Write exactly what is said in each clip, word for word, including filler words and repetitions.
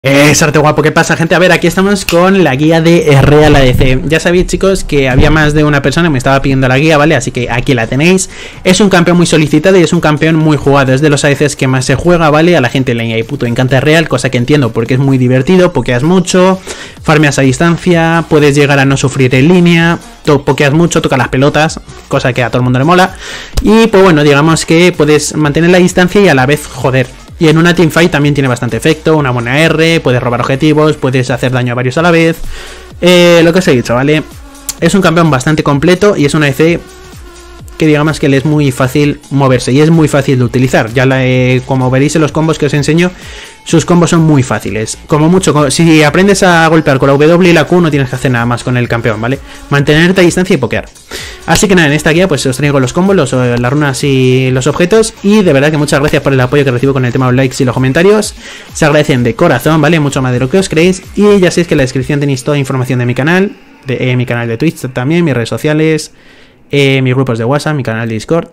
Es arte guapo, ¿qué pasa, gente? A ver, aquí estamos con la guía de Real A D C. Ya sabéis, chicos, que había más de una persona que me estaba pidiendo la guía, ¿vale? Así que aquí la tenéis. Es un campeón muy solicitado y es un campeón muy jugado. Es de los A D Cs que más se juega, ¿vale? A la gente le puto encanta Real, cosa que entiendo porque es muy divertido, pokeas mucho, farmeas a distancia, puedes llegar a no sufrir en línea, pokeas mucho, tocas las pelotas, cosa que a todo el mundo le mola. Y pues bueno, digamos que puedes mantener la distancia y a la vez joder. Y en una teamfight también tiene bastante efecto, una buena R, puedes robar objetivos, puedes hacer daño a varios a la vez. Eh, lo que os he dicho, ¿vale? Es un campeón bastante completo y es una A D C que digamos que le es muy fácil moverse y es muy fácil de utilizar. Ya la, eh, como veréis en los combos que os enseño, sus combos son muy fáciles. Como mucho, si aprendes a golpear con la W y la Q no tienes que hacer nada más con el campeón, ¿vale? Mantenerte a distancia y pokear. Así que nada, en esta guía pues os traigo los combos, los, las runas y los objetos. Y de verdad que muchas gracias por el apoyo que recibo con el tema de los likes y los comentarios. Se agradecen de corazón, ¿vale? Mucho más de lo que os creéis. Y ya sabéis que en la descripción tenéis toda información de mi canal, de eh, mi canal de Twitch también, mis redes sociales, eh, mis grupos de WhatsApp, mi canal de Discord.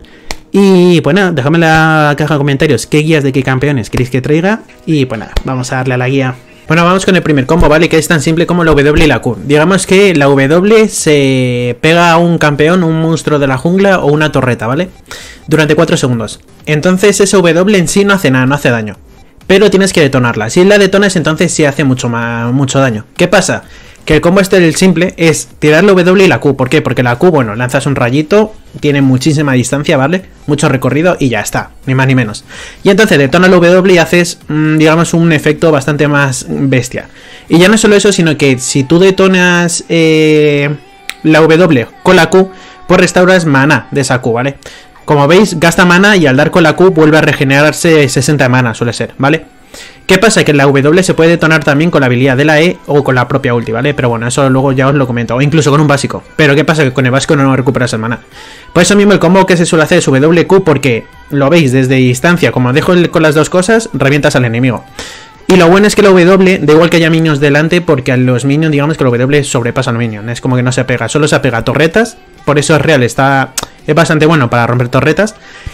Y pues nada, dejadme en la caja de comentarios qué guías de qué campeones queréis que traiga. Y pues nada, vamos a darle a la guía. Bueno, vamos con el primer combo, ¿vale? Que es tan simple como la W y la Q. Digamos que la W se pega a un campeón, un monstruo de la jungla o una torreta, ¿vale? Durante cuatro segundos. Entonces esa W en sí no hace nada, no hace daño. Pero tienes que detonarla. Si la detonas, entonces sí hace mucho, más, mucho daño. ¿Qué pasa? Que el combo este del simple es tirar la W y la Q. ¿Por qué? Porque la Q, bueno, lanzas un rayito, tiene muchísima distancia, ¿vale? Mucho recorrido y ya está, ni más ni menos. Y entonces detonas la W y haces, mmm, digamos, un efecto bastante más bestia. Y ya no solo eso, sino que si tú detonas eh, la W con la Q, pues restauras mana de esa Q, ¿vale? Como veis, gasta mana y al dar con la Q vuelve a regenerarse sesenta de mana, suele ser, ¿vale? ¿Qué pasa? Que la W se puede detonar también con la habilidad de la E o con la propia ulti, ¿vale? Pero bueno, eso luego ya os lo comento. O incluso con un básico. Pero ¿qué pasa? Que con el básico no recuperas el mana. Por eso mismo el combo que se suele hacer es W Q, porque lo veis desde distancia. Como dejo con las dos cosas, revientas al enemigo. Y lo bueno es que la W, da igual que haya minions delante, porque a los minions, digamos que la W sobrepasa al minion. Es como que no se pega, solo se pega a torretas. Por eso es real, está es bastante bueno para romper torretas.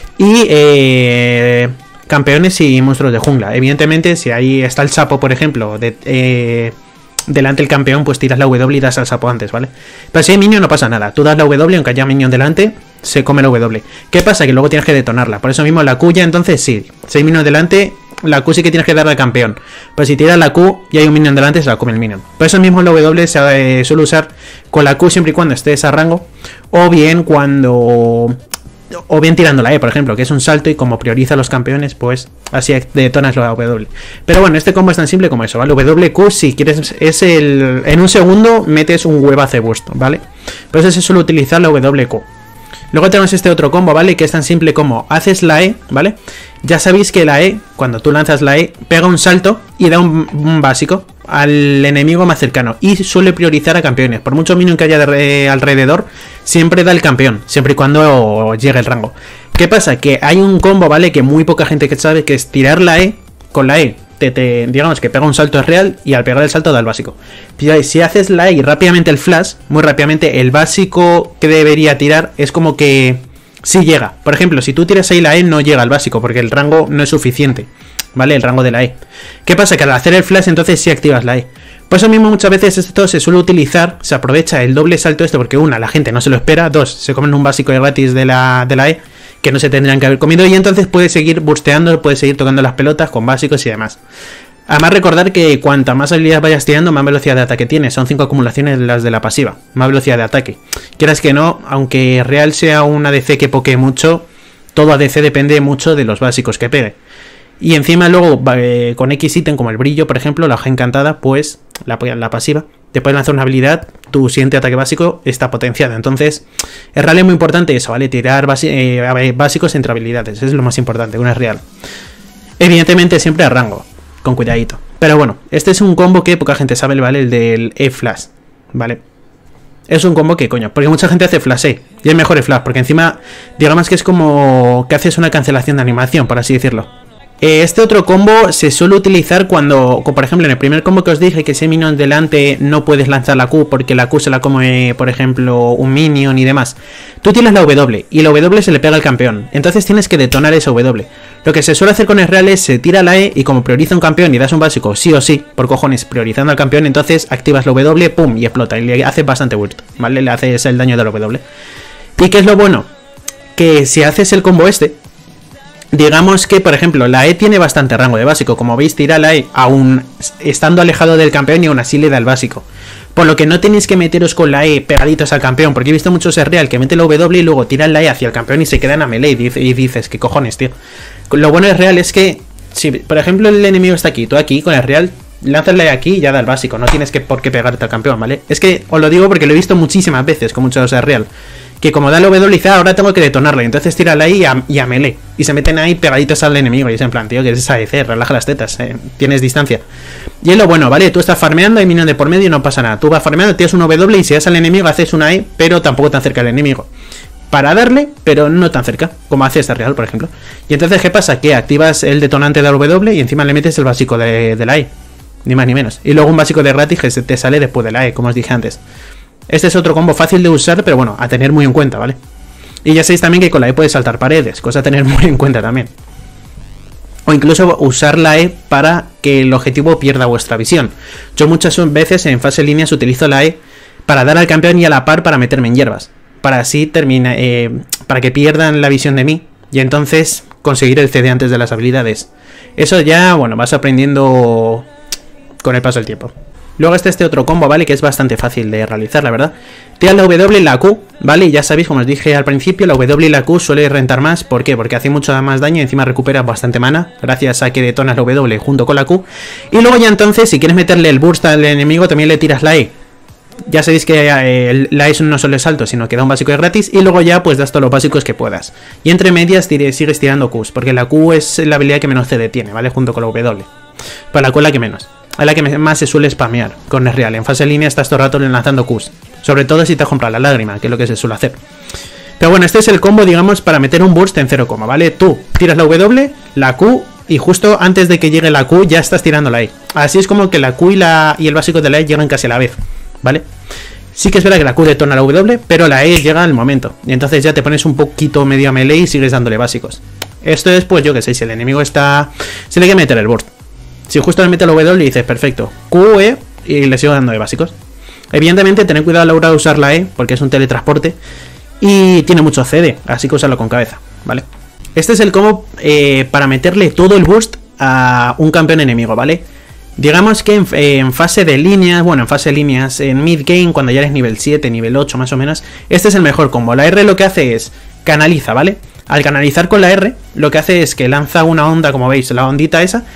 Y eh... campeones y monstruos de jungla. Evidentemente, si ahí está el sapo, por ejemplo, de, eh, delante del campeón, pues tiras la W y das al sapo antes, ¿vale? Pero si hay minion no pasa nada. Tú das la W, aunque haya minion delante, se come la W. ¿Qué pasa? Que luego tienes que detonarla. Por eso mismo la Q ya, entonces sí. Si hay minion delante, la Q sí que tienes que darle al campeón. Pero si tiras la Q y hay un minion delante, se la come el minion. Por eso mismo la W se eh, suele usar con la Q siempre y cuando estés a rango. O bien cuando... O bien tirando la E, por ejemplo, que es un salto y como prioriza a los campeones, pues así detonas la W. Pero bueno, este combo es tan simple como eso, ¿vale? W Q, si quieres, es el... En un segundo metes un huevazo de burst, ¿vale? Por eso se suele utilizar la W Q. Luego tenemos este otro combo, ¿vale? Que es tan simple como haces la E, ¿vale? Ya sabéis que la E, cuando tú lanzas la E, pega un salto y da un, un básico al enemigo más cercano. Y suele priorizar a campeones. Por mucho minion que haya de, alrededor, siempre da el campeón, siempre y cuando llegue el rango. ¿Qué pasa? Que hay un combo, ¿vale? Que muy poca gente que sabe, que es tirar la E con la E. Te, te, digamos que pega un salto es real y al pegar el salto da el básico. Si haces la E y rápidamente el flash, muy rápidamente, el básico que debería tirar es como que sí llega. Por ejemplo, si tú tiras ahí la E no llega al básico porque el rango no es suficiente, ¿vale? El rango de la E. ¿Qué pasa? Que al hacer el flash entonces sí activas la E. Por eso mismo muchas veces esto se suele utilizar, se aprovecha el doble salto este porque una, la gente no se lo espera, dos, se comen un básico gratis de la, de la E que no se tendrían que haber comido y entonces puedes seguir bursteando, puedes seguir tocando las pelotas con básicos y demás. Además recordar que cuanta más habilidad vayas tirando, más velocidad de ataque tienes. Son cinco acumulaciones las de la pasiva, más velocidad de ataque. Quieras que no, aunque Real sea un A D C que pokee mucho, todo A D C depende mucho de los básicos que pegue. Y encima luego eh, con X ítem como el brillo, por ejemplo, la hoja encantada, pues la, la pasiva, te puedes lanzar una habilidad, tu siguiente ataque básico está potenciado. Entonces, es real es muy importante eso, ¿vale? Tirar eh, básicos entre habilidades, es lo más importante, una es real. Evidentemente siempre a rango, con cuidadito. Pero bueno, este es un combo que poca gente sabe, ¿vale? El del E-Flash, ¿vale? Es un combo que, coño, porque mucha gente hace flash E, y es mejor el flash, porque encima, digamos que es como que haces una cancelación de animación, por así decirlo. Este otro combo se suele utilizar cuando, por ejemplo, en el primer combo que os dije, que ese minion delante no puedes lanzar la Q porque la Q se la come, por ejemplo, un minion y demás. Tú tienes la W y la W se le pega al campeón, entonces tienes que detonar esa W. Lo que se suele hacer con el real es se tira la E y como prioriza un campeón y das un básico sí o sí, por cojones, priorizando al campeón, entonces activas la W, pum, y explota, y le haces bastante burst, ¿vale? Le haces el daño de la W. ¿Y qué es lo bueno? Que si haces el combo este, digamos que, por ejemplo, la E tiene bastante rango de básico. Como veis, tira la E aún estando alejado del campeón y aún así le da el básico. Por lo que no tenéis que meteros con la E pegaditos al campeón, porque he visto muchos real que mete la W y luego tiran la E hacia el campeón y se quedan a melee y dices, ¿qué cojones, tío? Lo bueno del real es que, si por ejemplo el enemigo está aquí, tú aquí, con el real, lanzas la E aquí y ya da el básico. No tienes que por qué pegarte al campeón, ¿vale? Es que os lo digo porque lo he visto muchísimas veces con muchos real. Que como da el W dice, ah, ahora tengo que detonarla. Y entonces tira la I y a, y a melee. Y se meten ahí pegaditos al enemigo. Y es en plan, tío, que es esa A D C, relaja las tetas, eh, tienes distancia. Y es lo bueno, ¿vale? Tú estás farmeando, hay minion de por medio y no pasa nada. Tú vas farmeando, tienes un W y si das al enemigo haces una E, pero tampoco tan cerca del enemigo. Para darle, pero no tan cerca, como hace esta real, por ejemplo. Y entonces, ¿qué pasa? Que activas el detonante de la W y encima le metes el básico de, de la E. Ni más ni menos. Y luego un básico de gratis que se te sale después de la E, como os dije antes. Este es otro combo fácil de usar, pero bueno, a tener muy en cuenta, ¿vale? Y ya sabéis también que con la E puedes saltar paredes, cosa a tener muy en cuenta también. O incluso usar la E para que el objetivo pierda vuestra visión. Yo muchas veces en fase líneas utilizo la E para dar al campeón y a la par para meterme en hierbas. Para así termina, eh, para que pierdan la visión de mí y entonces conseguir el C D antes de las habilidades. Eso ya, bueno, vas aprendiendo con el paso del tiempo. Luego está este otro combo, ¿vale? Que es bastante fácil de realizar, la verdad. Tiras la W y la Q, ¿vale? Y ya sabéis, como os dije al principio, la W y la Q suele rentar más. ¿Por qué? Porque hace mucho más daño y encima recuperas bastante mana, gracias a que detonas la W junto con la Q. Y luego ya entonces, si quieres meterle el burst al enemigo, también le tiras la E. Ya sabéis que eh, la E no solo es salto, sino que da un básico de gratis. Y luego ya pues das todos los básicos que puedas. Y entre medias tire, sigues tirando Qs, porque la Q es la habilidad que menos C D tiene, ¿vale? Junto con la W. Para la Q es la que menos. Es la que más se suele spamear con el real. En fase línea estás todo el rato lanzando Qs. Sobre todo si te has comprado la lágrima, que es lo que se suele hacer. Pero bueno, este es el combo, digamos, para meter un burst en cero, ¿vale? Tú tiras la W, la Q, y justo antes de que llegue la Q ya estás tirando la E. Así es como que la Q y, la, y el básico de la E llegan casi a la vez, ¿vale? Sí que es verdad que la Q detona la W, pero la E llega al momento. Y entonces ya te pones un poquito medio a melee y sigues dándole básicos. Esto es, pues yo que sé, si el enemigo está... se le hay que meter el burst. Si justo le mete la W y dices, perfecto, Q, E, y le sigo dando de básicos. Evidentemente, tened cuidado a la hora de usar la E, porque es un teletransporte. Y tiene mucho C D, así que usarlo con cabeza, ¿vale? Este es el combo eh, para meterle todo el boost a un campeón enemigo, ¿vale? Digamos que en, eh, en fase de líneas, bueno, en fase de líneas, en mid game, cuando ya eres nivel siete, nivel ocho más o menos, este es el mejor combo. La R lo que hace es canaliza, ¿vale? Al canalizar con la R, lo que hace es que lanza una onda, como veis, la ondita esa,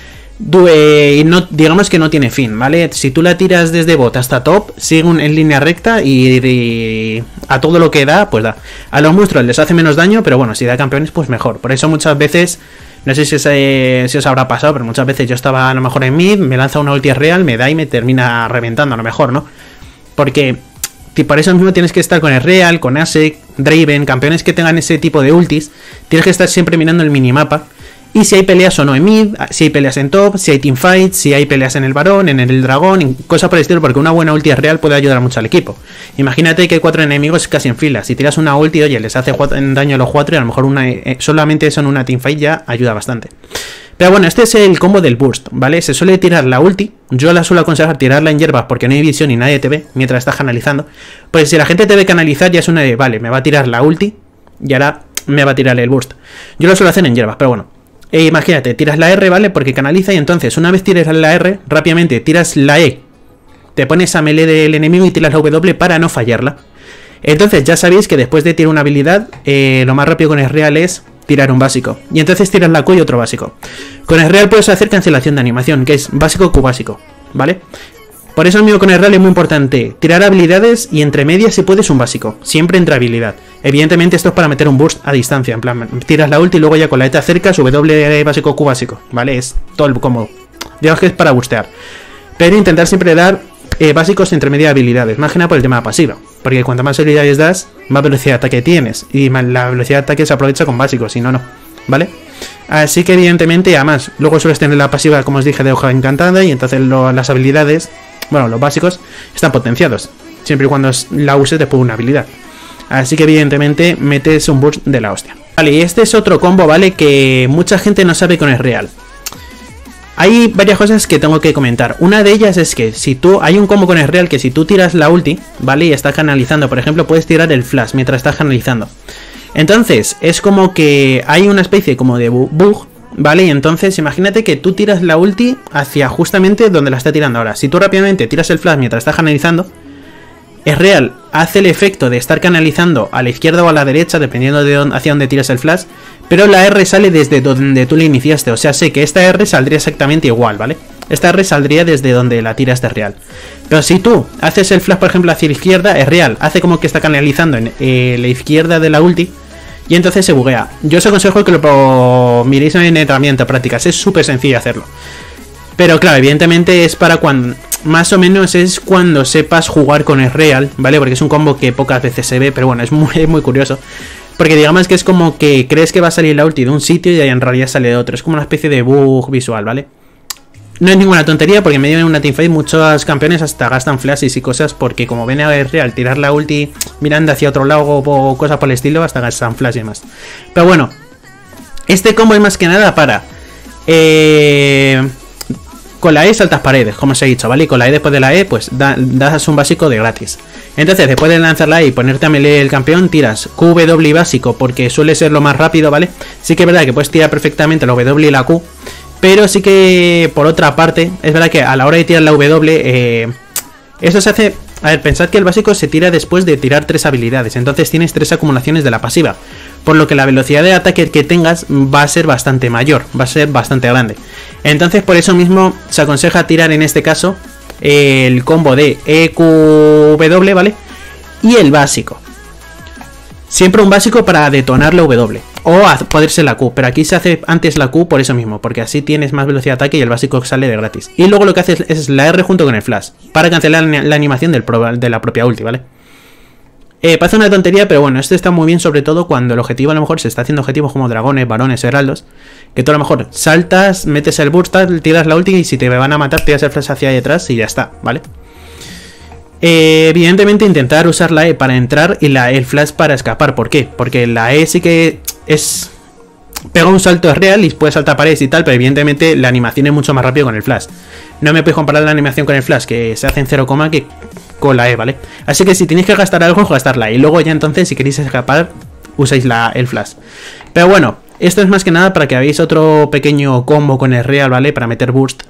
y no, digamos que no tiene fin, ¿vale? Si tú la tiras desde bot hasta top, sigue un, en línea recta y, y a todo lo que da, pues da. A los monstruos les hace menos daño, pero bueno, si da campeones, pues mejor. Por eso muchas veces, no sé si os, eh, si os habrá pasado, pero muchas veces yo estaba a lo mejor en mid, me lanza una ulti real, me da y me termina reventando a lo mejor, ¿no? Porque por eso mismo tienes que estar con el real, con Asek, Draven, campeones que tengan ese tipo de ultis. Tienes que estar siempre mirando el minimapa. Y si hay peleas o no en mid, si hay peleas en top, si hay teamfights, si hay peleas en el varón, en el dragón, cosas por el estilo, porque una buena ulti real puede ayudar mucho al equipo. Imagínate que hay cuatro enemigos casi en fila. Si tiras una ulti, oye, les hace daño a los cuatro y a lo mejor una, eh, solamente eso en una teamfight ya ayuda bastante. Pero bueno, este es el combo del burst, ¿vale? Se suele tirar la ulti. Yo la suelo aconsejar tirarla en hierbas porque no hay visión y nadie te ve mientras estás canalizando. Pues si la gente te ve canalizar ya es una de, vale, me va a tirar la ulti y ahora me va a tirar el burst. Yo lo suelo hacer en hierbas, pero bueno. E imagínate, tiras la R, ¿vale? Porque canaliza y entonces una vez tires la R, rápidamente tiras la E. Te pones a melee del enemigo y tiras la W para no fallarla. Entonces ya sabéis que después de tirar una habilidad, eh, lo más rápido con el real es tirar un básico. Y entonces tiras la Q y otro básico. Con el real puedes hacer cancelación de animación, que es básico Q básico, ¿vale? Por eso, amigo, con el real es muy importante tirar habilidades y entre medias si puedes un básico. Siempre entre habilidad. Evidentemente esto es para meter un burst a distancia. En plan, tiras la ulti y luego ya con la E te acercas, W básico, Q básico, ¿vale? Es todo el cómodo. Digamos que es para bustear. Pero intentar siempre dar eh, básicos entre medias habilidades. Más que nada por el tema de pasiva. Porque cuanto más habilidades das, más velocidad de ataque tienes. Y más la velocidad de ataque se aprovecha con básicos, si no, no. ¿Vale? Así que evidentemente, además, luego sueles tener la pasiva, como os dije, de hoja encantada, y entonces lo, las habilidades, bueno, los básicos, están potenciados, siempre y cuando la uses después de una habilidad. Así que evidentemente metes un burst de la hostia. Vale, y este es otro combo, ¿vale? Que mucha gente no sabe con el real. Hay varias cosas que tengo que comentar. Una de ellas es que si tú, hay un combo con el real que si tú tiras la ulti, ¿vale? Y estás canalizando, por ejemplo, puedes tirar el flash mientras estás canalizando. Entonces, es como que hay una especie como de bug, ¿vale? Y entonces, imagínate que tú tiras la ulti hacia justamente donde la está tirando ahora. Si tú rápidamente tiras el flash mientras estás canalizando, es real, hace el efecto de estar canalizando a la izquierda o a la derecha, dependiendo de dónde, hacia dónde tiras el flash, pero la R sale desde donde tú le iniciaste. O sea, sé que esta R saldría exactamente igual, ¿vale? Esta R saldría desde donde la tiras de real. Pero si tú haces el flash, por ejemplo, hacia la izquierda, es real, hace como que está canalizando en eh, la izquierda de la ulti, y entonces se buguea. Yo os aconsejo que lo miréis en herramientas prácticas, es súper sencillo hacerlo. Pero claro, evidentemente es para cuando, más o menos es cuando sepas jugar con el real, ¿vale? Porque es un combo que pocas veces se ve, pero bueno, es muy, muy curioso. Porque digamos que es como que crees que va a salir la ulti de un sitio y en realidad sale de otro. Es como una especie de bug visual, ¿vale? No es ninguna tontería, porque en medio de una teamfight muchos campeones hasta gastan flashes y cosas, porque como ven a ver real tirar la ulti mirando hacia otro lado o cosas por el estilo, hasta gastan flash y demás. Pero bueno, este combo es más que nada para... Eh... Con la E saltas paredes, como os he dicho, ¿vale? Y con la E después de la E, pues da, das un básico de gratis. Entonces, después de lanzar la E y ponerte a melee el campeón, tiras Q W básico, porque suele ser lo más rápido, ¿vale? Sí que es verdad que puedes tirar perfectamente la W y la Q, pero sí que, por otra parte, es verdad que a la hora de tirar la W, eh, eso se hace... A ver, pensad que el básico se tira después de tirar tres habilidades, entonces tienes tres acumulaciones de la pasiva, por lo que la velocidad de ataque que tengas va a ser bastante mayor, va a ser bastante grande. Entonces por eso mismo se aconseja tirar en este caso el combo de E Q W, ¿vale? Y el básico. Siempre un básico para detonar la W o poderse la Q, pero aquí se hace antes la Q por eso mismo, porque así tienes más velocidad de ataque y el básico sale de gratis. Y luego lo que haces es la R junto con el flash, para cancelar la animación del pro, de la propia ulti, ¿vale? Eh, parece una tontería, pero bueno, esto está muy bien, sobre todo cuando el objetivo a lo mejor se está haciendo objetivos como dragones, varones, heraldos, que tú a lo mejor saltas, metes el burst, tiras la ulti y si te van a matar tiras el flash hacia detrás y ya está, ¿vale? Eh, evidentemente intentar usar la E para entrar y la, el flash para escapar. ¿Por qué? Porque la E sí que es... Pega un salto, es real y puede saltar paredes y tal, pero evidentemente la animación es mucho más rápido con el flash. No me puedes comparar la animación con el flash, que se hace en cero, que con la E, ¿vale? Así que si tenéis que gastar algo, gastarla. Y luego ya entonces, si queréis escapar, usáis la, el flash. Pero bueno, esto es más que nada para que hagáis otro pequeño combo con el real, ¿vale? Para meter burst.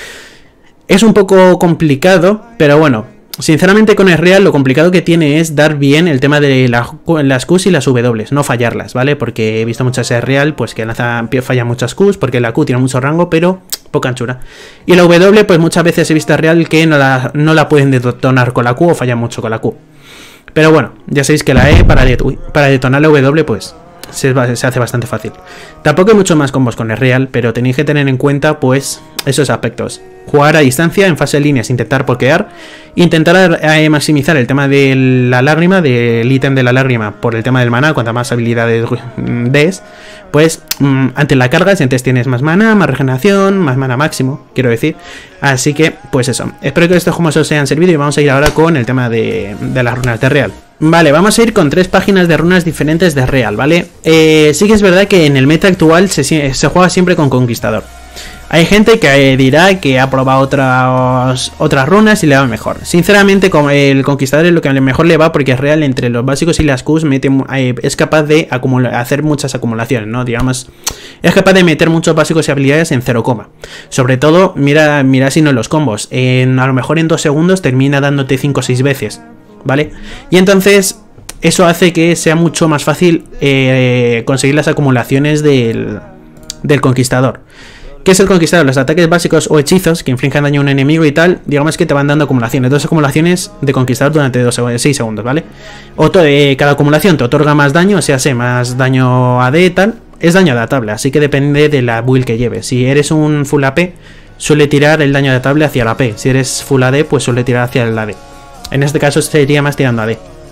Es un poco complicado, pero bueno, sinceramente con el real lo complicado que tiene es dar bien el tema de la, las Qs y las W, no fallarlas, ¿vale? Porque he visto muchas real, pues que lanza, falla muchas Qs, porque la Q tiene mucho rango, pero poca anchura. Y la W, pues muchas veces he visto real que no la, no la pueden detonar con la Q o falla mucho con la Q. Pero bueno, ya sabéis que la E para, det para detonar la W, pues se, se hace bastante fácil. Tampoco hay mucho más combos con el real, pero tenéis que tener en cuenta, pues, esos aspectos. Jugar a distancia, en fase de líneas, intentar pokear, intentar eh, maximizar el tema de la lágrima, del ítem de la lágrima, por el tema del maná. Cuanta más habilidades des, pues mmm, antes la cargas, entonces tienes más maná, más regeneración, más maná máximo, quiero decir. Así que, pues eso, espero que estos combos os hayan servido y vamos a ir ahora con el tema de, de las runas de real. Vale, vamos a ir con tres páginas de runas diferentes de real, ¿vale? Eh, sí que es verdad que en el meta actual se, se juega siempre con Conquistador. Hay gente que dirá que ha probado otras, otras runas y le va mejor. Sinceramente, como el Conquistador es lo que mejor le va, porque es real, entre los básicos y las Qs mete, es capaz de acumular, hacer muchas acumulaciones, ¿no? Digamos, es capaz de meter muchos básicos y habilidades en cero, sobre todo, mira, mira si no los combos. En, a lo mejor en dos segundos termina dándote cinco o seis veces, ¿vale? Y entonces eso hace que sea mucho más fácil eh, conseguir las acumulaciones del, del Conquistador. ¿Qué es el Conquistador? Los ataques básicos o hechizos que infligen daño a un enemigo y tal, digamos que te van dando acumulaciones. Dos acumulaciones de Conquistador durante dos, seis segundos, ¿vale? Otro, eh, cada acumulación te otorga más daño, o sea, sé, más daño A D y tal. Es daño adaptable, así que depende de la build que lleves. Si eres un full A P, suele tirar el daño adaptable hacia la A P. Si eres full A D, pues suele tirar hacia el A D. En este caso sería más tirando A D.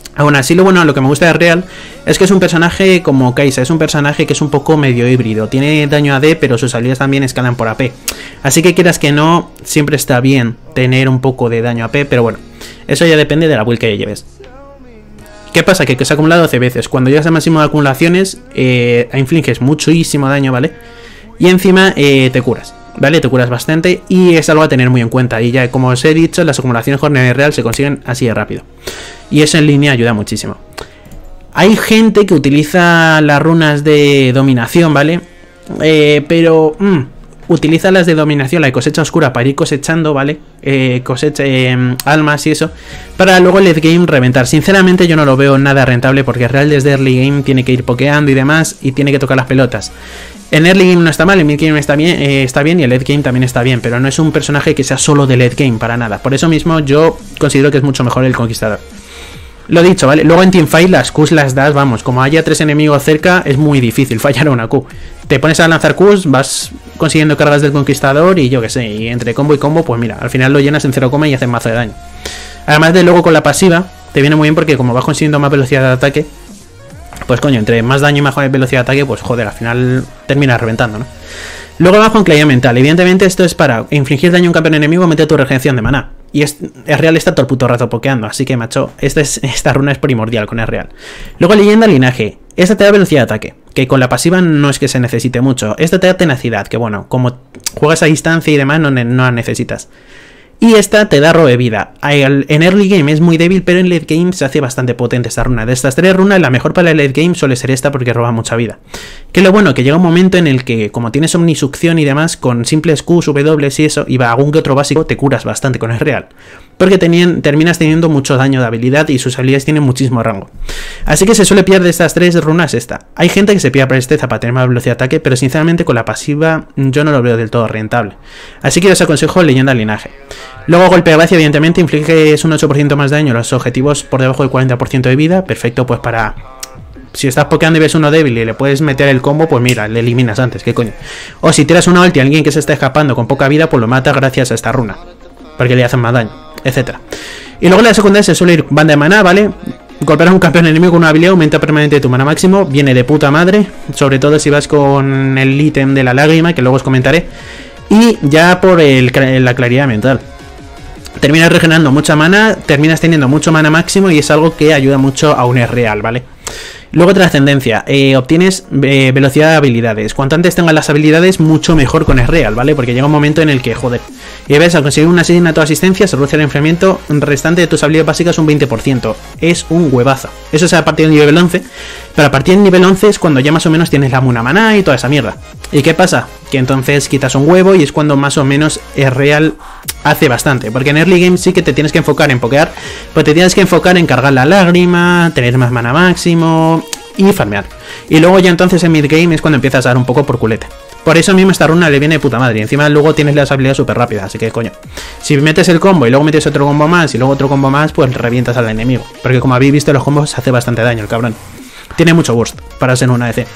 Aún así, lo bueno, lo que me gusta de Real es que es un personaje como Kai'Sa, es un personaje que es un poco medio híbrido. Tiene daño A D, pero sus habilidades también escalan por A P. Así que quieras que no, siempre está bien tener un poco de daño A P, pero bueno, eso ya depende de la build que lleves. ¿Qué pasa? Que, que se ha acumulado doce veces. Cuando llegas al máximo de acumulaciones, eh, infliges muchísimo daño, ¿vale? Y encima eh, te curas, ¿vale? Te curas bastante y es algo a tener muy en cuenta. Y ya, como os he dicho, las acumulaciones con el Real se consiguen así de rápido. Y eso en línea ayuda muchísimo. Hay gente que utiliza las runas de dominación, ¿vale? Eh, pero mmm, utiliza las de dominación, la de cosecha oscura, para ir cosechando, ¿vale? Eh, cosecha eh, almas y eso, para luego el late game reventar. Sinceramente yo no lo veo nada rentable, porque Real desde early game tiene que ir pokeando y demás, y tiene que tocar las pelotas. En early game no está mal, en mid game está bien, eh, está bien y el late game también está bien, pero no es un personaje que sea solo de late game, para nada. Por eso mismo yo considero que es mucho mejor el Conquistador. Lo dicho, ¿vale? Luego en teamfight las Qs las das, vamos, como haya tres enemigos cerca es muy difícil fallar una Q. Te pones a lanzar Qs, vas consiguiendo cargas del Conquistador y yo que sé, y entre combo y combo, pues mira, al final lo llenas en cero coma y haces mazo de daño. Además de luego con la pasiva, te viene muy bien porque como vas consiguiendo más velocidad de ataque, pues coño, entre más daño y más velocidad de ataque, pues joder, al final terminas reventando, ¿no? Luego vas con claridad mental. Evidentemente esto es para infligir daño a un campeón enemigo, mete tu regeneración de maná. Y es, es Real está todo el puto rato pokeando, así que macho, esta, es, esta runa es primordial con el Real. Luego leyenda linaje. Esta te da velocidad de ataque, que con la pasiva no es que se necesite mucho. Esta te da tenacidad, que bueno, como juegas a distancia y demás no, no la necesitas. Y esta te da robo de vida. En early game es muy débil, pero en late game se hace bastante potente esta runa. De estas tres runas, la mejor para el late game suele ser esta porque roba mucha vida. Que lo bueno, que llega un momento en el que, como tienes omnisucción y demás, con simples Qs, W y eso, y algún que otro básico, te curas bastante con el Real. Porque tenían, terminas teniendo mucho daño de habilidad y sus habilidades tienen muchísimo rango. Así que se suele pillar de estas tres runas esta. Hay gente que se pilla presteza para tener más velocidad de ataque, pero sinceramente con la pasiva yo no lo veo del todo rentable. Así que os aconsejo leyenda linaje. Luego golpe de gracia, evidentemente, infliges un ocho por ciento más de daño a los objetivos por debajo del cuarenta por ciento de vida. Perfecto, pues para... Si estás pokeando y ves uno débil y le puedes meter el combo, pues mira, le eliminas antes, ¿qué coño? O si tiras una ulti a alguien que se está escapando con poca vida, pues lo matas gracias a esta runa, porque le hacen más daño, etcétera. Y luego en la secundaria se suele ir banda de maná, ¿vale? Golpear a un campeón enemigo con una habilidad aumenta permanentemente tu mana máximo, viene de puta madre, sobre todo si vas con el ítem de la lágrima, que luego os comentaré. Y ya por el, la claridad mental. Terminas regenerando mucha mana, terminas teniendo mucho mana máximo y es algo que ayuda mucho a un Real, ¿vale? Luego trascendencia, eh, obtienes eh, velocidad de habilidades. Cuanto antes tengas las habilidades, mucho mejor con el Real, ¿vale? Porque llega un momento en el que, joder, y ves, al conseguir una asesinato de asistencia, se reduce el enfriamiento restante de tus habilidades básicas un veinte por ciento. Es un huevazo. Eso es a partir del nivel once, pero a partir del nivel once es cuando ya más o menos tienes la Muna Maná y toda esa mierda. ¿Y qué pasa? Que entonces quitas un huevo y es cuando más o menos el Real hace bastante. Porque en early game sí que te tienes que enfocar en pokear, pero te tienes que enfocar en cargar la lágrima, tener más mana máximo y farmear. Y luego ya entonces en mid game es cuando empiezas a dar un poco por culete. Por eso mismo esta runa le viene de puta madre. Y encima luego tienes las habilidades súper rápidas. Así que coño, si metes el combo y luego metes otro combo más y luego otro combo más, pues revientas al enemigo. Porque como habéis visto, los combos hace bastante daño el cabrón. Tiene mucho burst para ser una A D C.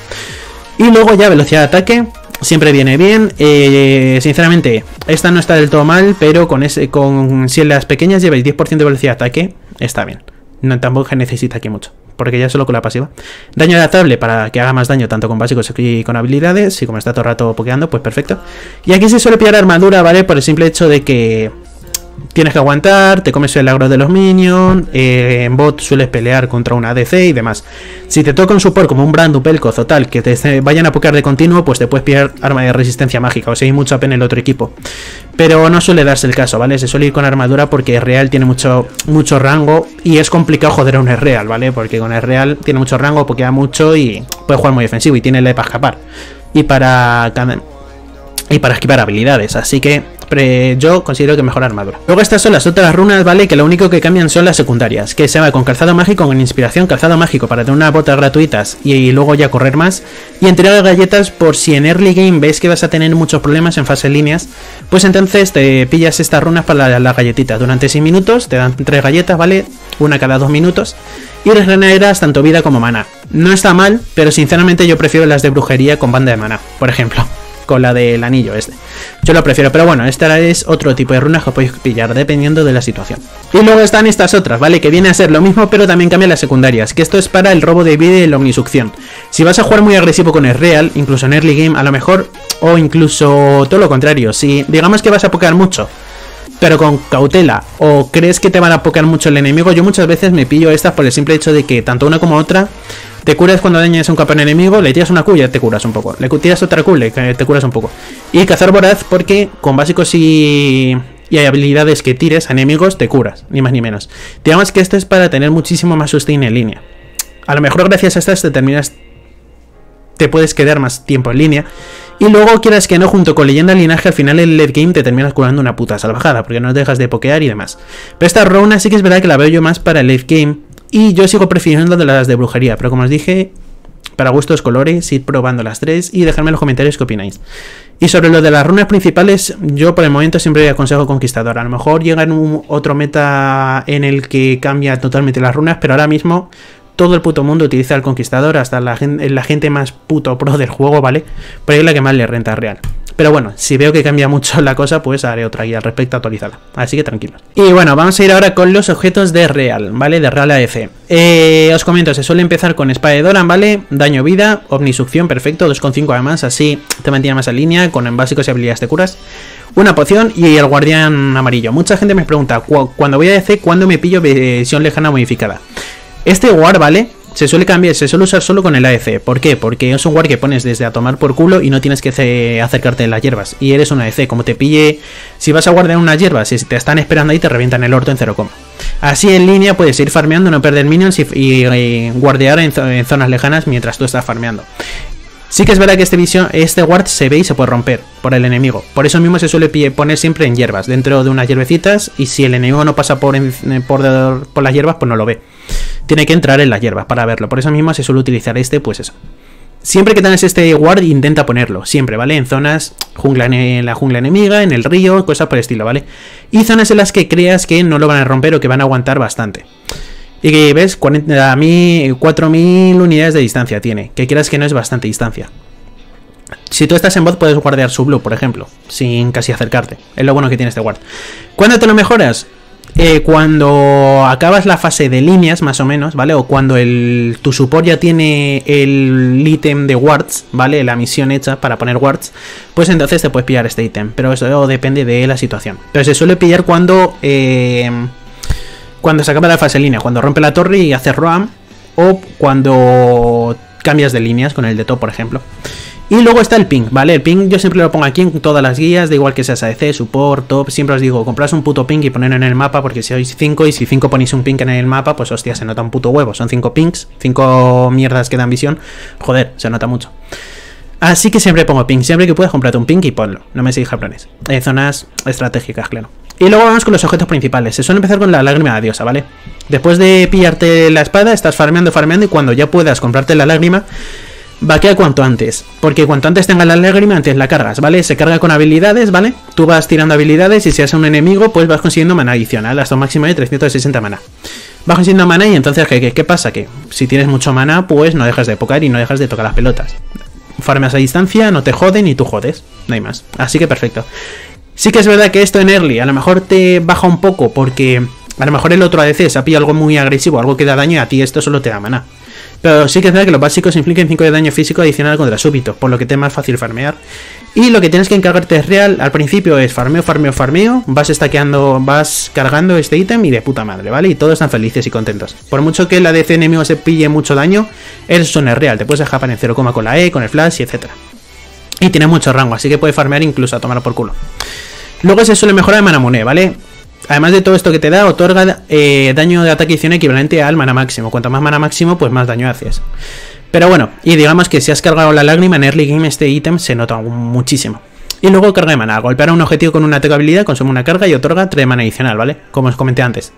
Y luego ya velocidad de ataque siempre viene bien. eh, Sinceramente esta no está del todo mal, pero con ese, con si en las pequeñas lleváis diez por ciento de velocidad de ataque, está bien. No, tampoco necesita aquí mucho, porque ya solo con la pasiva. Daño adaptable para que haga más daño tanto con básicos y con habilidades. Y como está todo el rato pokeando, pues perfecto. Y aquí se suele pillar armadura, ¿vale? Por el simple hecho de que tienes que aguantar, te comes el agro de los minions, eh, en bot sueles pelear contra una A D C y demás. Si te toca un support como un Brandu, Pelcoz o tal, que te vayan a pokear de continuo, pues te puedes pillar arma de resistencia mágica, o si hay mucha pena el otro equipo. Pero no suele darse el caso, ¿vale? Se suele ir con armadura porque Real tiene mucho, mucho rango y es complicado joder a un Real, ¿vale? Porque con el Real tiene mucho rango, pokea mucho y puede jugar muy defensivo y tiene el E para escapar. Y para... Y para esquivar habilidades, así que pre yo considero que mejor armadura. Luego estas son las otras runas, ¿vale? Que lo único que cambian son las secundarias, que se va con calzado mágico, con inspiración, calzado mágico para tener unas botas gratuitas y, y luego ya correr más. Y entrega galletas por si en early game ves que vas a tener muchos problemas en fase líneas, pues entonces te pillas estas runas para las la galletitas. Durante seis minutos te dan tres galletas, ¿vale? Una cada dos minutos. Y regeneras tanto vida como mana. No está mal, pero sinceramente yo prefiero las de brujería con banda de mana, por ejemplo. con la del anillo este. Yo lo prefiero, pero bueno, esta es otro tipo de runas que podéis pillar dependiendo de la situación. Y luego están estas otras, ¿vale? Que viene a ser lo mismo, pero también cambia las secundarias, que esto es para el robo de vida y la omnisucción. Si vas a jugar muy agresivo con el real, incluso en early game, a lo mejor, o incluso todo lo contrario, si digamos que vas a pokear mucho, pero con cautela, o crees que te van a pokear mucho el enemigo, yo muchas veces me pillo estas por el simple hecho de que tanto una como otra te curas cuando dañas a un campeón enemigo, le tiras una Q y te curas un poco, le tiras otra Q y te curas un poco. Y cazar voraz porque con básicos y, y hay habilidades que tires a enemigos te curas, ni más ni menos. Digamos que esto es para tener muchísimo más sustain en línea. A lo mejor gracias a estas te terminas, te puedes quedar más tiempo en línea. Y luego, quieras que no, junto con leyenda linaje, al final el late game te terminas curando una puta salvajada, porque no dejas de pokear y demás. Pero esta runa sí que es verdad que la veo yo más para el late game, y yo sigo prefiriendo de las de brujería, pero como os dije, para gustos colores, id probando las tres y dejadme en los comentarios qué opináis. Y sobre lo de las runas principales, yo por el momento siempre aconsejo Conquistador. A lo mejor llega en un otro meta en el que cambia totalmente las runas, pero ahora mismo todo el puto mundo utiliza el Conquistador, hasta la gente, la gente más puto pro del juego, ¿vale? Pero es la que más le renta real. Pero bueno, si veo que cambia mucho la cosa, pues haré otra guía al respecto actualizada. Así que tranquilos. Y bueno, vamos a ir ahora con los objetos de Real, ¿vale? De Real A D C. Eh, os comento, se suele empezar con Espada de Doran, ¿vale? Daño vida, Omnisucción, perfecto, dos coma cinco además, así te mantiene más en línea, con básicos y habilidades de curas. Una poción y el guardián amarillo. Mucha gente me pregunta, cu cuando voy a A D C, ¿cuándo me pillo visión lejana modificada? Este guard, ¿vale? Se suele cambiar, se suele usar solo con el A D C. ¿Por qué? Porque es un guard que pones desde a tomar por culo y no tienes que acercarte en las hierbas. Y eres un A D C. Como te pille, si vas a guardar unas hierbas, si te están esperando ahí, te revientan el orto en cero coma. Así en línea puedes ir farmeando, no perder minions y, y, y guardear en, en zonas lejanas mientras tú estás farmeando. Sí que es verdad que este, visión, este guard se ve y se puede romper por el enemigo. Por eso mismo se suele poner siempre en hierbas, dentro de unas hierbecitas. Y si el enemigo no pasa por, en, por, por las hierbas, pues no lo ve. Tiene que entrar en las hierbas para verlo. Por eso mismo se suele utilizar este, pues eso. Siempre que tengas este guard, intenta ponerlo. Siempre, ¿vale? En zonas, jungla en la jungla enemiga, en el río, cosas por el estilo, ¿vale? Y zonas en las que creas que no lo van a romper o que van a aguantar bastante. Y que ves, cuarenta mil, cuatro mil unidades de distancia tiene. Que quieras que no es bastante distancia. Si tú estás en bot puedes guardear su blue, por ejemplo, sin casi acercarte. Es lo bueno que tiene este guard. ¿Cuándo te lo mejoras? Eh, cuando acabas la fase de líneas, más o menos, ¿vale? O cuando el, tu support ya tiene el ítem de wards, ¿vale? La misión hecha para poner wards, pues entonces te puedes pillar este ítem. Pero eso depende de la situación. Pero se suele pillar cuando... Eh, Cuando se acaba la fase de línea, cuando rompe la torre y hace roam, o cuando cambias de líneas con el de top, por ejemplo. Y luego está el ping, ¿vale? El ping yo siempre lo pongo aquí en todas las guías, da igual que seas A D C, support, top. Siempre os digo, compraos un puto ping y ponerlo en el mapa, porque si sois cinco y si cinco ponéis un ping en el mapa, pues hostia, se nota un puto huevo. Son cinco pings, cinco mierdas que dan visión. Joder, se nota mucho. Así que siempre pongo ping, siempre que puedas comprarte un ping y ponlo. No me sigáis japones. En zonas estratégicas, claro. Y luego vamos con los objetos principales. Se suele empezar con la lágrima de la diosa, ¿vale? Después de pillarte la espada, estás farmeando, farmeando, y cuando ya puedas comprarte la lágrima, vaquea cuanto antes. Porque cuanto antes tengas la lágrima, antes la cargas, ¿vale? Se carga con habilidades, ¿vale? Tú vas tirando habilidades y si haces un enemigo, pues vas consiguiendo maná adicional, hasta un máximo de trescientos sesenta maná. Vas consiguiendo maná y entonces, ¿qué, qué, qué pasa? Que si tienes mucho maná, pues no dejas de pokear y no dejas de tocar las pelotas. Farmeas a distancia, no te joden y tú jodes. No hay más. Así que perfecto. Sí que es verdad que esto en early a lo mejor te baja un poco porque a lo mejor el otro A D C se ha pillado algo muy agresivo, algo que da daño y a ti esto solo te da maná. Pero sí que es verdad que los básicos infligen cinco de daño físico adicional contra súbito, por lo que te es más fácil farmear. Y lo que tienes que encargarte es real al principio es farmeo, farmeo, farmeo, vas stackeando, vas cargando este ítem y de puta madre, ¿vale? Y todos están felices y contentos. Por mucho que el A D C enemigo se pille mucho daño, eso no es real, te puedes dejar en cero, con la E, con el flash y etcétera. Y tiene mucho rango, así que puedes farmear incluso a tomar por culo. Luego se suele mejorar el Manamune, ¿vale? Además de todo esto que te da, otorga eh, daño de ataque y acción equivalente al mana máximo. Cuanto más mana máximo, pues más daño haces. Pero bueno, y digamos que si has cargado la lágrima en early game, este ítem se nota muchísimo. Y luego carga de mana. Golpear a un objetivo con una ataque habilidad, consume una carga y otorga tres mana adicional, ¿vale? Como os comenté antes.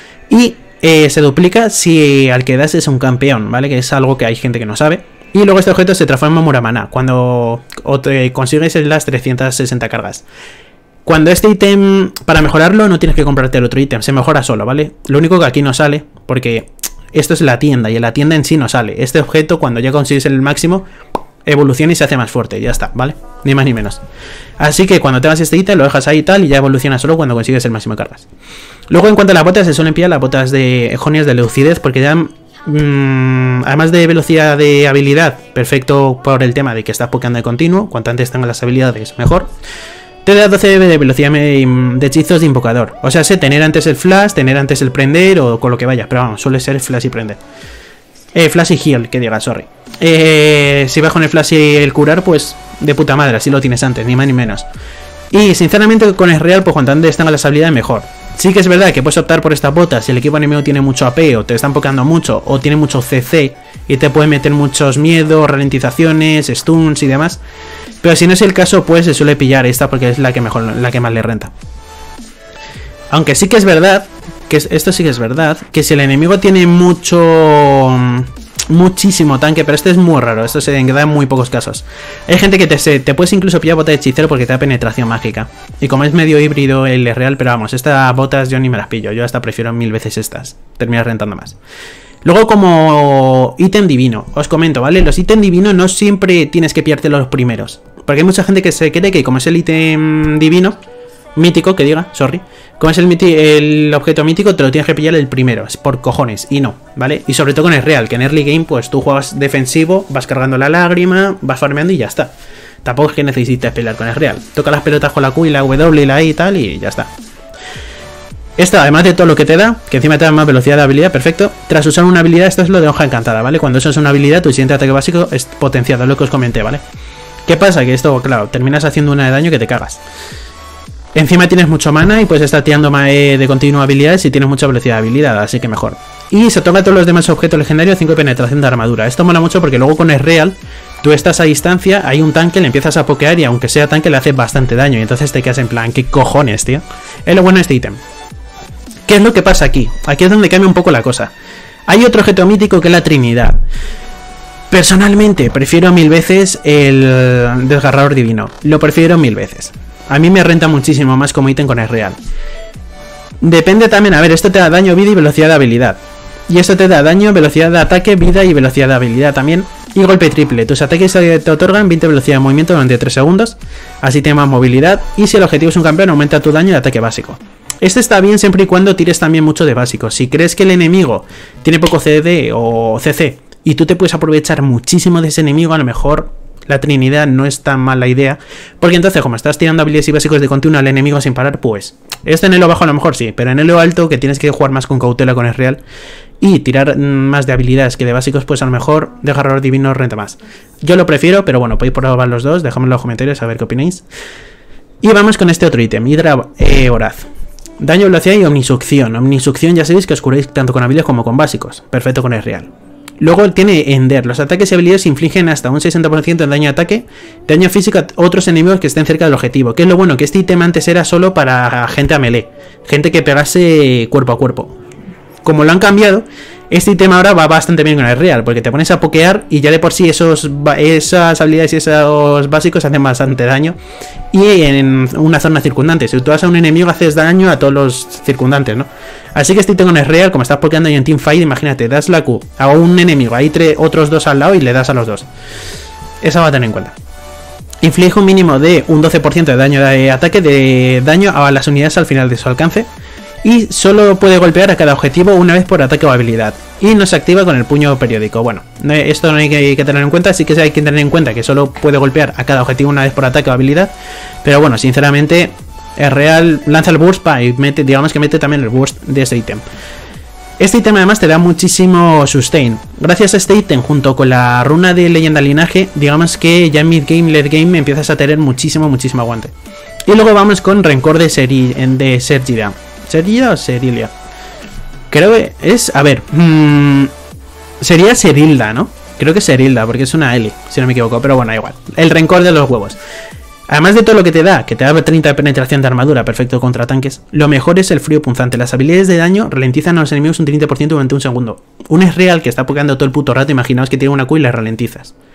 Y eh, se duplica si al que das es un campeón, ¿vale? Que es algo que hay gente que no sabe. Y luego este objeto se transforma en Muramana cuando te consigues las trescientas sesenta cargas. Cuando este ítem, para mejorarlo, no tienes que comprarte el otro ítem, se mejora solo, ¿vale? Lo único que aquí no sale, porque esto es la tienda, y en la tienda en sí no sale. Este objeto, cuando ya consigues el máximo, evoluciona y se hace más fuerte, ya está, ¿vale? Ni más ni menos. Así que cuando tengas este ítem lo dejas ahí y tal, y ya evoluciona solo cuando consigues el máximo de cargas. Luego en cuanto a las botas, se suelen pillar las botas de Jonias de lucidez, porque dan, mmm, además de velocidad de habilidad, perfecto por el tema de que estás pokeando de continuo, cuanto antes tengas las habilidades, mejor. Te da doce de velocidad de hechizos de invocador. O sea, sé tener antes el flash, tener antes el prender o con lo que vaya. Pero vamos, suele ser flash y prender. Eh, flash y heal, que diga, sorry. Eh, si vas con el flash y el curar, pues de puta madre, así lo tienes antes, ni más ni menos. Y sinceramente con el real, pues cuanto antes tengas las habilidades, mejor. Sí que es verdad que puedes optar por estas botas si el equipo enemigo tiene mucho A P o te están pokeando mucho o tiene mucho C C y te puede meter muchos miedos, ralentizaciones, stuns y demás. Pero si no es el caso, pues se suele pillar esta porque es la que mejor, la que más le renta. Aunque sí que es verdad, que esto sí que es verdad, que si el enemigo tiene mucho... muchísimo tanque, pero este es muy raro, esto se da en muy pocos casos. Hay gente que te, se, te puedes incluso pillar bota de hechicero porque te da penetración mágica. Y como es medio híbrido el real, pero vamos, estas botas yo ni me las pillo, yo hasta prefiero mil veces estas, terminas rentando más. Luego como ítem divino, os comento, ¿vale? Los ítems divinos no siempre tienes que pillarte los primeros, porque hay mucha gente que se cree que como es el ítem divino, mítico, que diga, sorry, como es el, el objeto mítico, te lo tienes que pillar el primero, es por cojones, y no, ¿vale? Y sobre todo con el real, que en early game, pues tú juegas defensivo, vas cargando la lágrima, vas farmeando y ya está. Tampoco es que necesites pelear con el real, toca las pelotas con la Q y la W y la E y tal, y ya está. Esto, además de todo lo que te da, que encima te da más velocidad de habilidad, perfecto. Tras usar una habilidad, esto es lo de hoja encantada, ¿vale? Cuando eso es una habilidad, tu siguiente ataque básico es potenciado, es lo que os comenté, ¿vale? ¿Qué pasa? Que esto, claro, terminas haciendo una de daño que te cagas. Encima tienes mucho mana y puedes estar tirando de continuo habilidades y tienes mucha velocidad de habilidad, así que mejor. Y se toca a todos los demás objetos legendarios cinco de penetración de armadura. Esto mola mucho porque luego con el real, tú estás a distancia, hay un tanque, le empiezas a pokear y aunque sea tanque le hace bastante daño. Y entonces te quedas en plan, ¿qué cojones, tío? Es lo bueno de este ítem. ¿Qué es lo que pasa aquí? Aquí es donde cambia un poco la cosa. Hay otro objeto mítico que es la Trinidad. Personalmente prefiero mil veces el desgarrador divino. Lo prefiero mil veces. A mí me renta muchísimo más como ítem con el real. Depende también, a ver, esto te da daño, vida y velocidad de habilidad. Y esto te da daño, velocidad de ataque, vida y velocidad de habilidad también. Y golpe triple. Tus ataques te otorgan veinte velocidad de movimiento durante tres segundos. Así tienes más movilidad. Y si el objetivo es un campeón, aumenta tu daño de ataque básico. Este está bien siempre y cuando tires también mucho de básico. Si crees que el enemigo tiene poco C D o C C y tú te puedes aprovechar muchísimo de ese enemigo, a lo mejor la Trinidad no es tan mala idea. Porque entonces, como estás tirando habilidades y básicos de continuo al enemigo sin parar, pues... Esto en elo bajo a lo mejor sí, pero en elo alto, que tienes que jugar más con cautela con el real y tirar más de habilidades que de básicos, pues a lo mejor desgarrador divino renta más. Yo lo prefiero, pero bueno, podéis probar los dos, dejadme en los comentarios a ver qué opináis. Y vamos con este otro ítem, Hidra eh, Voraz. Daño, velocidad y omnisucción. Omnisucción ya sabéis que os curáis tanto con habilidades como con básicos. Perfecto con el real. Luego tiene Ender. Los ataques y habilidades infligen hasta un sesenta por ciento de daño de ataque, daño físico a otros enemigos que estén cerca del objetivo. Que es lo bueno, que este ítem antes era solo para gente a melee. Gente que pegase cuerpo a cuerpo. Como lo han cambiado, este ítem ahora va bastante bien con el real, porque te pones a pokear y ya de por sí esos, esas habilidades y esos básicos hacen bastante daño. Y en una zona circundante, si tú vas a un enemigo haces daño a todos los circundantes, ¿no? Así que este ítem con el real, como estás pokeando y en teamfight, imagínate, das la Q a un enemigo, hay tres, otros dos al lado y le das a los dos. Esa va a tener en cuenta. Inflige un mínimo de un doce por ciento de daño de ataque, de daño a las unidades al final de su alcance. Y solo puede golpear a cada objetivo una vez por ataque o habilidad. Y no se activa con el puño periódico. Bueno, esto no hay que, que tener en cuenta. Sí que hay que tener en cuenta que solo puede golpear a cada objetivo una vez por ataque o habilidad. Pero bueno, sinceramente, el real lanza el burst pa, y mete, digamos que mete también el burst de este ítem. Este ítem además te da muchísimo sustain. Gracias a este ítem, junto con la runa de leyenda linaje, digamos que ya en mid-game, late game empiezas a tener muchísimo, muchísimo aguante. Y luego vamos con Rencor de, Seri, de Sergida. ¿Sergida o Serilia? Creo que es... A ver... Mmm, sería Serilda, ¿no? Creo que es Serilda, porque es una L, si no me equivoco. Pero bueno, igual. El rencor de los huevos. Además de todo lo que te da, que te da treinta de penetración de armadura, perfecto contra tanques, lo mejor es el frío punzante. Las habilidades de daño ralentizan a los enemigos un treinta por ciento durante un segundo. Un es real que está pokeando todo el puto rato, imaginaos que tiene una Q y le ralentizas.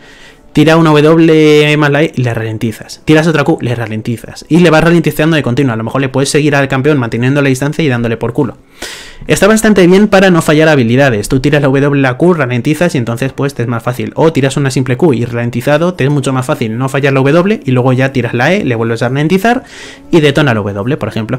Tira una W más la E y le ralentizas. Tiras otra Q, le ralentizas. Y le vas ralentizando de continuo. A lo mejor le puedes seguir al campeón manteniendo la distancia y dándole por culo. Está bastante bien para no fallar habilidades. Tú tiras la W, la Q, ralentizas y entonces pues te es más fácil. O tiras una simple Q y ralentizado, te es mucho más fácil no fallar la W y luego ya tiras la E, le vuelves a ralentizar y detona la W, por ejemplo.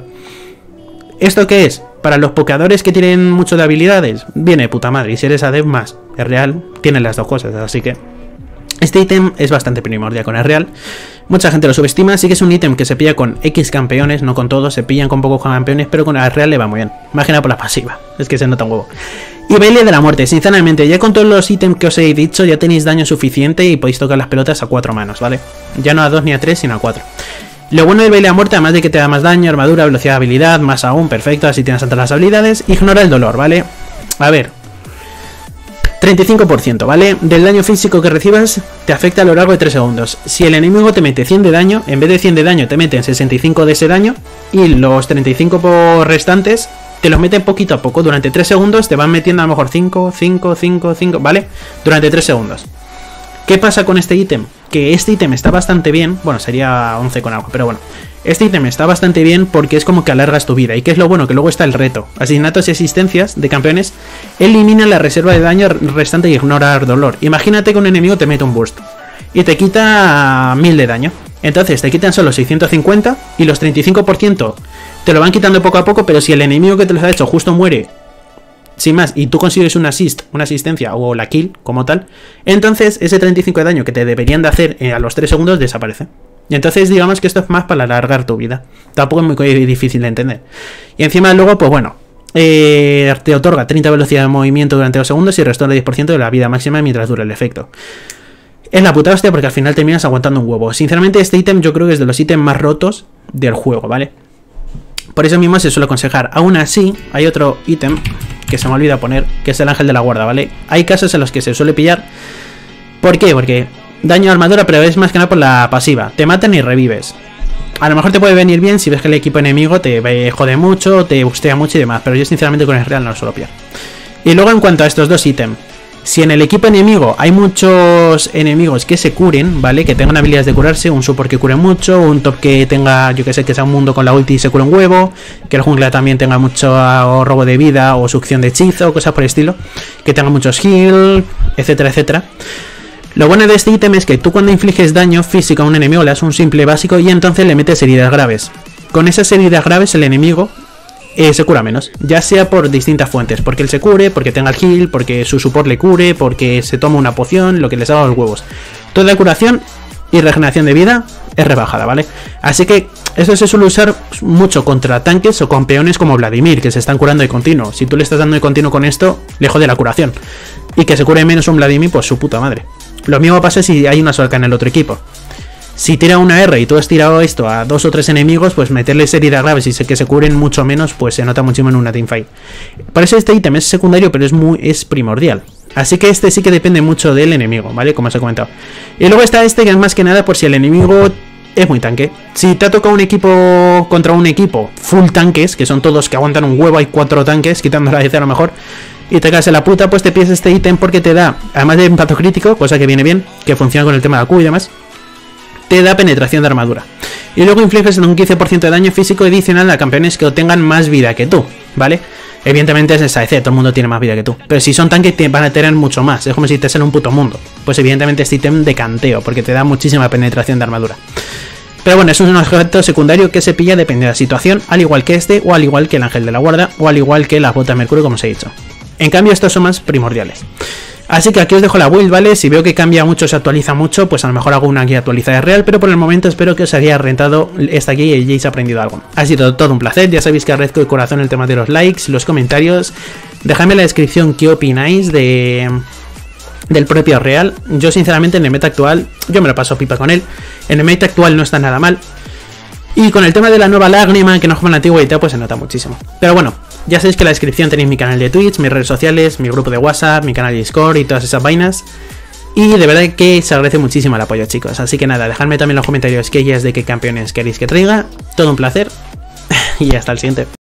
¿Esto qué es? Para los pokeadores que tienen mucho de habilidades, viene de puta madre. Y si eres adept más, es real, tienen las dos cosas, así que... Este ítem es bastante primordial con el real. Mucha gente lo subestima, sí que es un ítem que se pilla con X campeones, no con todos, se pillan con pocos campeones, pero con el real le va muy bien. Más que nada por la pasiva, es que se nota un huevo. Y baile de la muerte, sinceramente, ya con todos los ítems que os he dicho, ya tenéis daño suficiente y podéis tocar las pelotas a cuatro manos, ¿vale? Ya no a dos ni a tres, sino a cuatro. Lo bueno del baile de la muerte, además de que te da más daño, armadura, velocidad, habilidad, más aún, perfecto, así tienes todas las habilidades, ignora el dolor, ¿vale? A ver... treinta y cinco por ciento, ¿vale? Del daño físico que recibas te afecta a lo largo de tres segundos. Si el enemigo te mete cien de daño, en vez de cien de daño te meten sesenta y cinco de ese daño y los treinta y cinco por restantes te los meten poquito a poco. Durante tres segundos te van metiendo a lo mejor cinco, cinco, cinco, cinco, ¿vale? Durante tres segundos. ¿Qué pasa con este ítem? Que este ítem está bastante bien, bueno, sería once con algo, pero bueno. Este ítem está bastante bien porque es como que alargas tu vida. ¿Y qué es lo bueno? Que luego está el reto. Asesinatos y asistencias de campeones. Elimina la reserva de daño restante y ignora el dolor. Imagínate que un enemigo te mete un burst y te quita mil de daño. Entonces te quitan solo seiscientos cincuenta y los treinta y cinco por ciento te lo van quitando poco a poco, pero si el enemigo que te los ha hecho justo muere sin más y tú consigues un assist, una asistencia o la kill como tal, entonces ese treinta y cinco de daño que te deberían de hacer a los tres segundos desaparece. Y entonces digamos que esto es más para alargar tu vida. Tampoco es muy difícil de entender. Y encima luego, pues bueno, eh, te otorga treinta velocidad de movimiento durante dos segundos y restaura diez por ciento de la vida máxima mientras dura el efecto. Es la puta hostia porque al final terminas aguantando un huevo. Sinceramente este ítem yo creo que es de los ítems más rotos del juego, ¿vale? Por eso mismo se suele aconsejar. Aún así, hay otro ítem que se me olvida poner, que es el ángel de la guarda, ¿vale? Hay casos en los que se suele pillar. ¿Por qué? Porque... daño a armadura, pero es más que nada por la pasiva. Te matan y revives. A lo mejor te puede venir bien si ves que el equipo enemigo te jode mucho, te bustea mucho y demás. Pero yo sinceramente con el real no lo suelo pillar. Y luego en cuanto a estos dos ítems. Si en el equipo enemigo hay muchos enemigos que se curen, ¿vale? Que tengan habilidades de curarse, un support que cure mucho, un top que tenga, yo que sé, que sea un mundo con la ulti y se cure un huevo, que el jungla también tenga mucho robo de vida o succión de hechizo, cosas por el estilo, que tenga muchos heal, etcétera, etcétera. Lo bueno de este ítem es que tú cuando infliges daño físico a un enemigo le das un simple básico y entonces le metes heridas graves. Con esas heridas graves el enemigo eh, se cura menos, ya sea por distintas fuentes, porque él se cure, porque tenga el heal, porque su support le cure, porque se toma una poción, lo que les haga los huevos. Toda curación y regeneración de vida es rebajada, ¿vale? Así que eso se suele usar mucho contra tanques o campeones como Vladimir, que se están curando de continuo. Si tú le estás dando de continuo con esto, le jode la curación. Y que se cure menos un Vladimir, pues su puta madre. Lo mismo pasa si hay una Solka en el otro equipo. Si tira una R y tú has tirado esto a dos o tres enemigos, pues meterles heridas graves y que se curen mucho menos, pues se nota muchísimo en una teamfight. Por eso este ítem es secundario, pero es muy es primordial. Así que este sí que depende mucho del enemigo, ¿vale? Como os he comentado. Y luego está este que es más que nada por si el enemigo es muy tanque. Si te ha tocado un equipo contra un equipo full tanques, que son todos que aguantan un huevo, hay cuatro tanques, quitando la D C a lo mejor, y te caes en la puta, pues te pides este ítem porque te da, además de impacto crítico, cosa que viene bien, que funciona con el tema de la Q y demás, te da penetración de armadura. Y luego infliges un quince por ciento de daño físico adicional a campeones que tengan más vida que tú, ¿vale? Evidentemente es esa D C, todo el mundo tiene más vida que tú. Pero si son tanques te van a tener mucho más, es como si te sale un puto mundo. Pues evidentemente este ítem de canteo, porque te da muchísima penetración de armadura. Pero bueno, es un objeto secundario que se pilla depende de la situación, al igual que este, o al igual que el ángel de la guarda, o al igual que las botas de mercurio, como os he dicho. En cambio estos son más primordiales. Así que aquí os dejo la build, ¿vale? Si veo que cambia mucho, se actualiza mucho, pues a lo mejor hago una guía actualizada real, pero por el momento espero que os haya rentado esta guía y hayáis aprendido algo. Ha sido todo un placer, ya sabéis que agradezco de corazón el tema de los likes, los comentarios. Dejadme en la descripción qué opináis de... del propio real. Yo sinceramente en el meta actual, yo me lo paso pipa con él. En el meta actual no está nada mal. Y con el tema de la nueva lágrima, que no juega en la antigua y tal, pues se nota muchísimo. Pero bueno, ya sabéis que en la descripción tenéis mi canal de Twitch, mis redes sociales, mi grupo de WhatsApp, mi canal de Discord y todas esas vainas. Y de verdad que se agradece muchísimo el apoyo, chicos. Así que nada, dejadme también en los comentarios qué guías de qué campeones queréis que traiga. Todo un placer. Y hasta el siguiente.